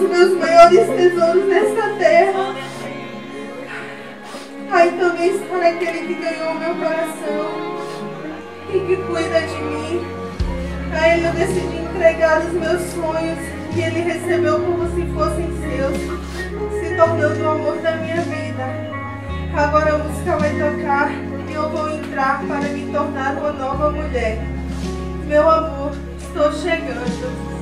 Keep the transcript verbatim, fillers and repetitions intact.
os meus maiores tesouros nesta terra. Aí também está naquele que ganhou o meu coração e que cuida de mim. A ele eu decidi entregar os meus sonhos e ele recebeu como se fossem seus, se tornando o amor da minha vida. Agora a música vai tocar e eu vou entrar para me tornar uma nova mulher. Meu amor, estou chegando.